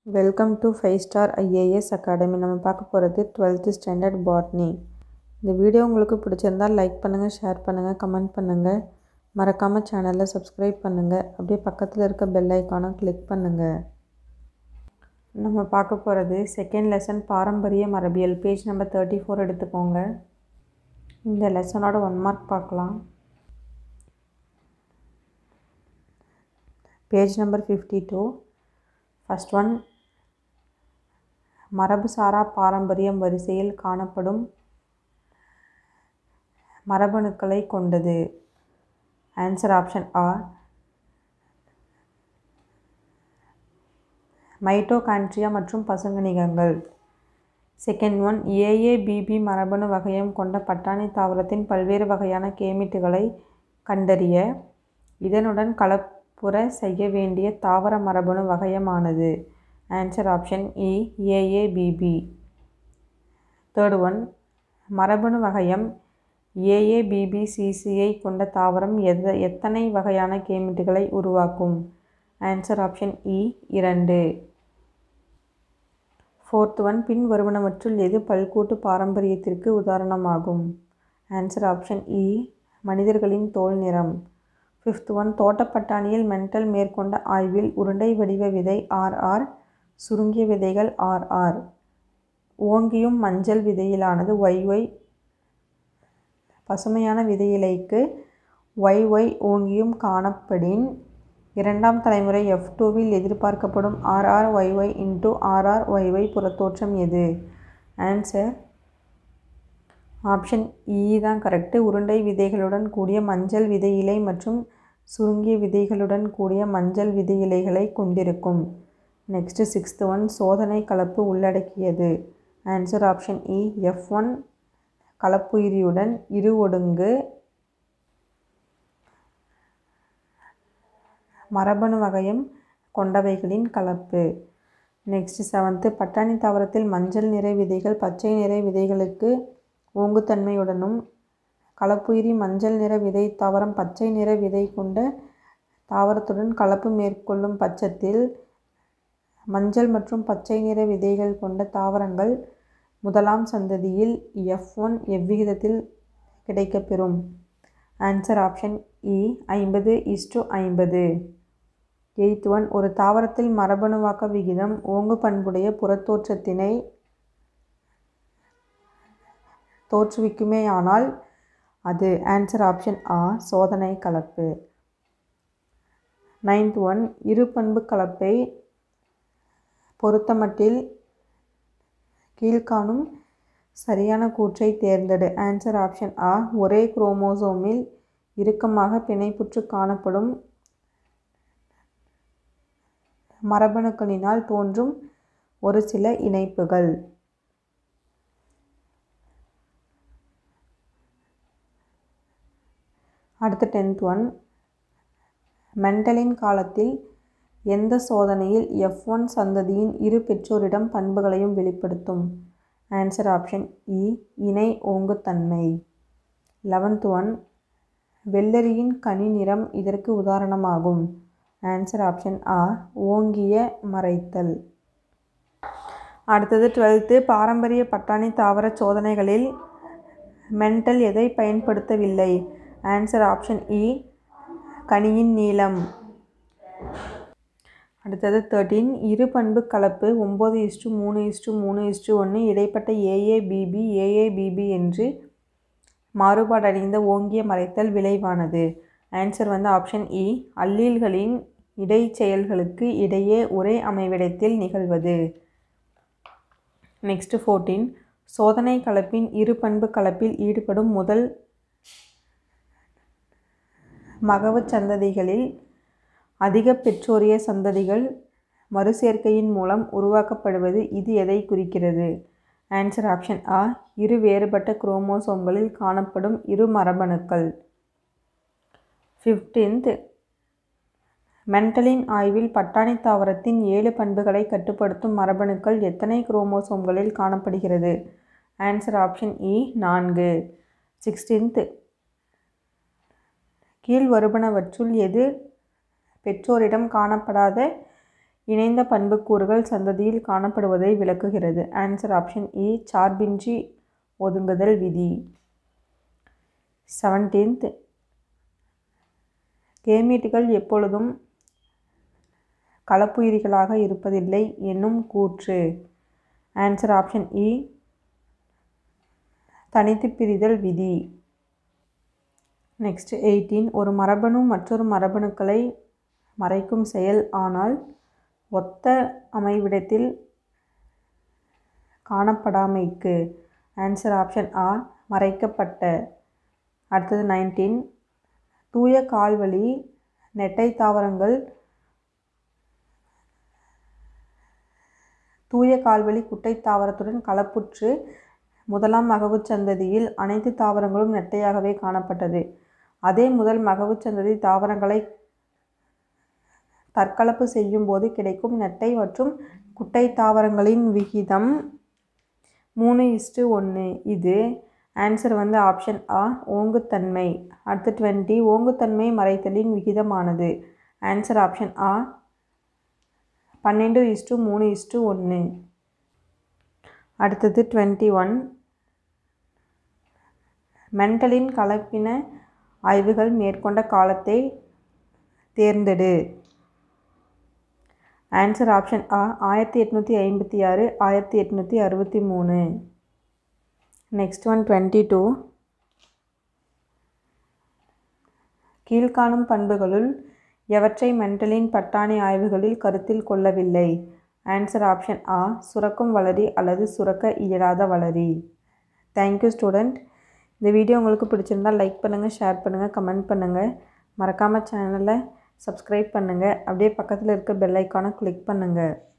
Welcome to 5-ஸ்டார் IAS academy. நம்ம பார்க்க போகிறது 12th ஸ்டாண்டர்ட் பாட்னி. இந்த வீடியோ உங்களுக்கு பிடிச்சிருந்தால் லைக் பண்ணுங்கள், ஷேர் பண்ணுங்கள், கமெண்ட் பண்ணுங்கள். மறக்காமல் சேனலில் சப்ஸ்கிரைப் பண்ணுங்கள். அப்படியே பக்கத்தில் இருக்க பெல் ஐக்கானை கிளிக் பண்ணுங்கள். நம்ம பார்க்க போகிறது செகண்ட் லெசன் பாரம்பரிய மரபியல். பேஜ் நம்பர் 34 எடுத்துக்கோங்க. இந்த லெசனோட 1 மார்க் பார்க்கலாம். Page number 52. ஃபர்ஸ்ட் ஒன், மரபுசாரா பாரம்பரியம் வரிசையில் காணப்படும் மரபணுக்களை கொண்டது. ஆன்சர் ஆப்ஷன் ஆ, மைட்டோகாண்ட்ரியா மற்றும் பசுங்கணிகங்கள். செகண்ட் ஒன், AABB மரபணு வகையம் கொண்ட பட்டாணி தாவரத்தின் பல்வேறு வகையான கேமிட்டுகளை கண்டறிய இதனுடன் கலப்புற செய்ய வேண்டிய தாவர மரபணு வகையமானது. ஆன்சர் ஆப்ஷன் இ, AABB. தேர்ட் ஒன், மரபணு வகையம் AABBCCயை கொண்ட தாவரம் எத்தனை வகையான கேமிட்டுகளை உருவாக்கும்? ஆன்சர் ஆப்ஷன் இ, 2. ஃபோர்த் ஒன், பின் வருவனவற்றுள் எது பல்கூட்டு பாரம்பரியத்திற்கு உதாரணமாகும்? ஆன்சர் ஆப்ஷன் இ, மனிதர்களின் தோல் நிறம். ஃபிஃப்த் ஒன், தோட்டப்பட்டாணியில் மெண்டல் மேற்கொண்ட ஆய்வில் உருண்டை வடிவ விதை RR, சுருங்கிய விதைகள் RR, ஓங்கியும் மஞ்சள் விதையிலானது YY, பசுமையான விதையிலைக்கு YY ஓங்கியும் காணப்படின் இரண்டாம் தலைமுறை F2வில் எதிர்பார்க்கப்படும் RRYY × RRYY புறத்தோற்றம் எது? ஆன்சர் ஆப்ஷன் இ தான் கரெக்டு. உருண்டை விதைகளுடன் கூடிய மஞ்சள் விதையிலை மற்றும் சுருங்கிய விதைகளுடன் கூடிய மஞ்சள் விதையிலைகளை கொண்டிருக்கும். நெக்ஸ்ட் சிக்ஸ்த் ஒன், சோதனை கலப்பு உள்ளடக்கியது. ஆன்சர் ஆப்ஷன் இ, F1 கலப்புயிரியுடன் இரு ஒடுங்கு மரபணு வகையம் கொண்டவைகளின் கலப்பு. நெக்ஸ்ட் செவன்த்து, பட்டாணி தாவரத்தில் மஞ்சள் நிற விதைகள் பச்சை நிற விதைகளுக்கு ஓங்குத்தன்மையுடனும் கலப்புயிரி மஞ்சள் நிற விதை தாவரம் பச்சை நிற விதை கொண்ட தாவரத்துடன் கலப்பு மேற்கொள்ளும் பட்சத்தில் மஞ்சள் மற்றும் பச்சை நிற விதைகள் கொண்ட தாவரங்கள் முதலாம் சந்ததியில் F1 எவ்விகிதத்தில் கிடைக்கப்பெறும்? ஆன்சர் ஆப்ஷன் இ, 50:50. எய்த் ஒன், ஒரு தாவரத்தில் மரபணுவாக்க விகிதம் ஓங்கு பண்புடைய புறத்தோற்றத்தினை தோற்றுவிக்குமேயானால் அது? ஆன்சர் ஆப்ஷன் ஆ, சோதனை கலப்பு. நைன்த் ஒன், இரு பண்பு கலப்பை பொறுத்தமட்டில் கீழ்காணும் சரியான கூற்றை தேர்ந்தெடு. ஆன்சர் ஆப்ஷன் ஆ, ஒரே குரோமோசோமில் இறுக்கமாக பிணைப்புற்று காணப்படும் மரபணுக்களினால் தோன்றும் ஒரு சில இணைப்புகள். அடுத்த 10th ஒன், மெண்டலின் காலத்தில் எந்த சோதனையில் F1 சந்ததியின் இரு பெற்றோரிடம் பண்புகளையும் வெளிப்படுத்தும்? ஆன்சர் ஆப்ஷன் இ, இணை ஓங்குத்தன்மை. 11th ஒன், வெள்ளரியின் கனி நிறம் இதற்கு உதாரணமாகும். ஆன்சர் ஆப்ஷன் ஆ, ஓங்கிய மறைத்தல். அடுத்தது 12th, பாரம்பரிய பட்டாணி தாவர சோதனைகளில் மெண்டல் எதை பயன்படுத்தவில்லை? ஆன்சர் ஆப்ஷன் இ, கனியின் நீளம். அடுத்தது 13, இரு பண்பு கலப்பு 9:3:3:1 இடைப்பட்ட AABB என்று மாறுபாடடைந்த ஓங்கிய மறைத்தல் விளைவானது. ஆன்சர் ஆப்ஷன் இ, அல்லீல்களின் இடைச்செயல்களுக்கு இடையே ஒரே அமைவிடத்தில் நிகழ்வது. நெக்ஸ்ட் 14, சோதனை கலப்பின் இரு பண்பு கலப்பில் ஈடுபடும் முதல் மகவு சந்ததிகளில் அதிக பெற்றோரிய சந்ததிகள் மறுசேர்க்கையின் மூலம் உருவாக்கப்படுவது. இது எதை குறிக்கிறது? ஆன்சர் ஆப்ஷன் ஆ, இரு வேறுபட்ட குரோமோசோம்களில் காணப்படும் இரு மரபணுக்கள். 15th, மெண்டலின் ஆய்வில் பட்டாணி தாவரத்தின் 7 பண்புகளை கட்டுப்படுத்தும் மரபணுக்கள் எத்தனை குரோமோசோம்களில் காணப்படுகிறது? ஆன்சர் ஆப்ஷன் இ, 4. 16th, கீழ் வருவனவற்றுள் எது பெற்றோரிடம் காணப்படாத இணைந்த பண்புக்கூறுகள் சந்ததியில் காணப்படுவதை விளக்குகிறது. ஆன்சர் ஆப்ஷன் ஏ சார்பின்றி ஒதுங்குதல் விதி. 17th கேமீட்டுகள் எப்பொழுதும் கலப்புயிரிகளாக இருப்பதில்லை என்னும் கூற்று. ஆன்சர் ஆப்ஷன் இ தனித்து பிரிதல் விதி. நெக்ஸ்ட் 18 ஒரு மரபணு மற்றொரு மரபணுக்களை மறைக்கும் செயல் ஆனால் ஒத்த அமைவிடத்தில் காணப்படாமைக்கு. ஆன்சர் ஆப்ஷன் ஆ மறைக்கப்பட்ட. அடுத்தது 19 தூய கால்வழி நெட்டை தாவரங்கள் தூய கால்வழி குட்டை தாவரத்துடன் கலப்புற்று முதலாம் மகவுச் சந்ததியில் அனைத்து தாவரங்களும் நெட்டையாகவே காணப்பட்டது. அதே முதல் மகவுச் சந்ததி தாவரங்களை தற்கலப்பு செய்யும் போது கிடைக்கும் நெட்டை மற்றும் குட்டை தாவரங்களின் விகிதம் 3:1. இது ஆன்சர் ஆப்ஷன் ஆ ஓங்குத்தன்மை. அடுத்து 20 ஓங்குத்தன்மை மறைத்தலின் விகிதமானது. ஆன்சர் ஆப்ஷன் ஆ 12:3:1. அடுத்தது 21 மெண்டலின் கலப்பின ஆய்வுகள் மேற்கொண்ட காலத்தை தேர்ந்தெடு. ஆன்சர் ஆப்ஷன் ஆ 1856 1863. நெக்ஸ்ட் 22 கீழ்காணும் பண்புகளுள் எவற்றை மெண்டலின் பட்டாணி ஆய்வுகளில் கருத்தில் கொள்ளவில்லை. ஆன்சர் ஆப்ஷன் ஆ சுரக்கும் வளரி அல்லது சுரக்க இயலாத வளரி. Thank you student. இந்த வீடியோ உங்களுக்கு பிடிச்சிருந்தால் லைக் பண்ணுங்கள், ஷேர் பண்ணுங்கள், கமெண்ட் பண்ணுங்கள். மறக்காமல் சேனலை சப்ஸ்கிரைப் பண்ணுங்கள். அப்படியே பக்கத்தில் இருக்க பெல் ஐக்கானை கிளிக் பண்ணுங்கள்.